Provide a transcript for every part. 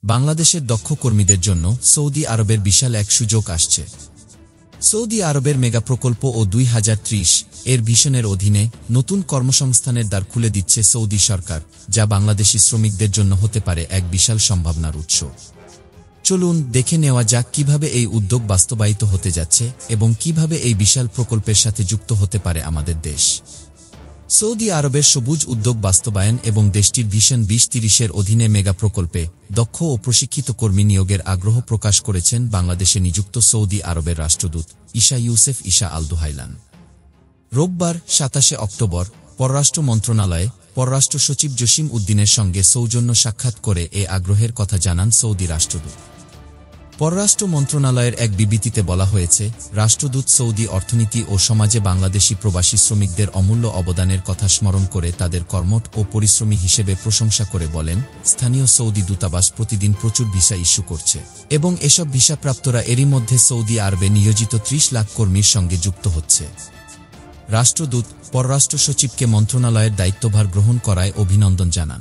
বাংলাদেশের দক্ষ কর্মীদের জন্য সৌদি আরবের বিশাল এক সুযোগ আসছে। সৌদি আরবের মেগা প্রকল্প ও 2030 এর ভিশনের অধীনে নতুন কর্মসংস্থানের দ্বার খুলে দিচ্ছে সৌদি সরকার, যা বাংলাদেশি শ্রমিকদের জন্য হতে পারে এক বিশাল সম্ভাবনার উৎস। চলুন দেখে নেওয়া যাক কিভাবে এই উদ্যোগ বাস্তবায়িত হতে যাচ্ছে এবং কিভাবে এই বিশাল প্রকল্পের সাথে যুক্ত হতে পারে আমাদের দেশ। সৌদি আরবের সবুজ উদ্যোগ বাস্তবায়ন এবং দেশটির ভিশন 2030-এর অধীনে মেগা প্রকল্পে দক্ষ ও প্রশিক্ষিত কর্মী নিয়োগের আগ্রহ প্রকাশ করেছেন বাংলাদেশে নিযুক্ত সৌদি আরবের রাষ্ট্রদূত ঈসা ইউসেফ ঈসা আল দুহাইলান। রোববার 27 অক্টোবর পররাষ্ট্র মন্ত্রণালয়ে পররাষ্ট্র সচিব জসিম উদ্দিনের সঙ্গে সৌজন্য সাক্ষাৎ করে এ আগ্রহের কথা জানান সৌদি রাষ্ট্রদূত। পররাষ্ট্র মন্ত্রণালয়ের এক বিবৃতিতে বলা হয়েছে, রাষ্ট্রদূত সৌদি অর্থনীতি ও সমাজে বাংলাদেশি প্রবাসী শ্রমিকদের অমূল্য অবদানের কথা স্মরণ করে তাদের কর্মঠ ও পরিশ্রমী হিসেবে প্রশংসা করে বলেন, স্থানীয় সৌদি দূতাবাস প্রতিদিন প্রচুর ভিসা ইস্যু করছে এবং এসব ভিসাপ্রাপ্তরা এরই মধ্যে সৌদি আরবে নিয়োজিত 30 লাখ কর্মীর সঙ্গে যুক্ত হচ্ছে। রাষ্ট্রদূত পররাষ্ট্র সচিবকে মন্ত্রণালয়ের দায়িত্বভার গ্রহণ করায় অভিনন্দন জানান।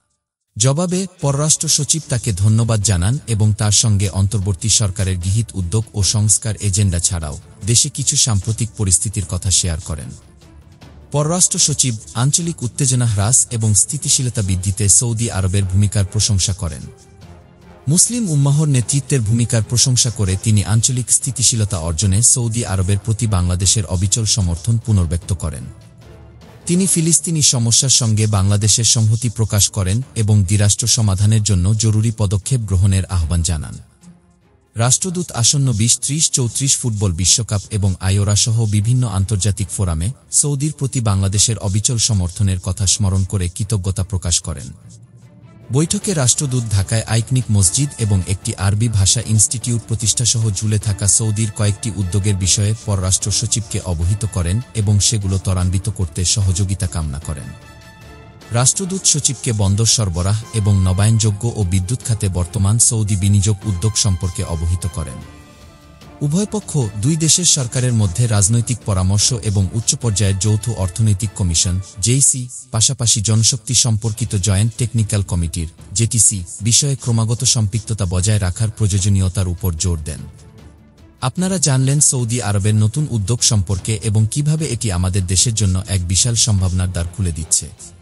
জবাবে পররাষ্ট্র সচিব তাকে ধন্যবাদ জানান এবং তার সঙ্গে অন্তর্বর্তী সরকারের গৃহীত উদ্যোগ ও সংস্কার এজেন্ডা ছাড়াও দেশে কিছু সাম্প্রতিক পরিস্থিতির কথা শেয়ার করেন। পররাষ্ট্র সচিব আঞ্চলিক উত্তেজনা হ্রাস এবং স্থিতিশীলতা বৃদ্ধিতে সৌদি আরবের ভূমিকার প্রশংসা করেন। মুসলিম উম্মাহর নেতৃত্বের ভূমিকার প্রশংসা করে তিনি আঞ্চলিক স্থিতিশীলতা অর্জনে সৌদি আরবের প্রতি বাংলাদেশের অবিচল সমর্থন পুনর্ব্যক্ত করেন। তিনি ফিলিস্তিনি সমস্যার সঙ্গে বাংলাদেশের সংহতি প্রকাশ করেন এবং দ্বিরাষ্ট্র সমাধানের জন্য জরুরি পদক্ষেপ গ্রহণের আহ্বান জানান। রাষ্ট্রদূত আসন্ন 2030-34 ফুটবল বিশ্বকাপ এবং আইওরা সহ বিভিন্ন আন্তর্জাতিক ফোরামে সৌদির প্রতি বাংলাদেশের অবিচল সমর্থনের কথা স্মরণ করে কৃতজ্ঞতা প্রকাশ করেন। বৈঠকে রাষ্ট্রদূত ঢাকায় আইকনিক মসজিদ এবং একটি আরবি ভাষা ইনস্টিটিউট প্রতিষ্ঠাসহ ঝুলে থাকা সৌদির কয়েকটি উদ্যোগের বিষয়ে পররাষ্ট্র সচিবকে অবহিত করেন এবং সেগুলো ত্বরান্বিত করতে সহযোগিতা কামনা করেন। রাষ্ট্রদূত সচিবকে বন্দর সরবরাহ এবং নবায়নযোগ্য ও বিদ্যুৎ খাতে বর্তমান সৌদি বিনিয়োগ উদ্যোগ সম্পর্কে অবহিত করেন। উভয় পক্ষ দুই দেশের সরকারের মধ্যে রাজনৈতিক পরামর্শ এবং উচ্চ পর্যায়ের যৌথ অর্থনৈতিক কমিশন জেইসি পাশাপাশি জনশক্তি সম্পর্কিত জয়েন্ট টেকনিক্যাল কমিটির জেটিসি বিষয়ে ক্রমাগত সম্পৃক্ততা বজায় রাখার প্রয়োজনীয়তার উপর জোর দেন। আপনারা জানলেন সৌদি আরবের নতুন উদ্যোগ সম্পর্কে এবং কিভাবে এটি আমাদের দেশের জন্য এক বিশাল সম্ভাবনার দ্বার খুলে দিচ্ছে।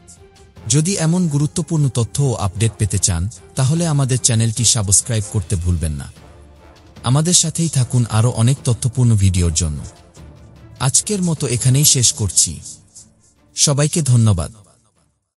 যদি এমন গুরুত্বপূর্ণ তথ্য ও আপডেট পেতে চান তাহলে আমাদের চ্যানেলটি সাবস্ক্রাইব করতে ভুলবেন না। আমাদের সাথেই থাকুন আরও অনেক তথ্যপূর্ণ ভিডিওর জন্য। আজকের মতো এখানেই শেষ করছি। সবাইকে ধন্যবাদ।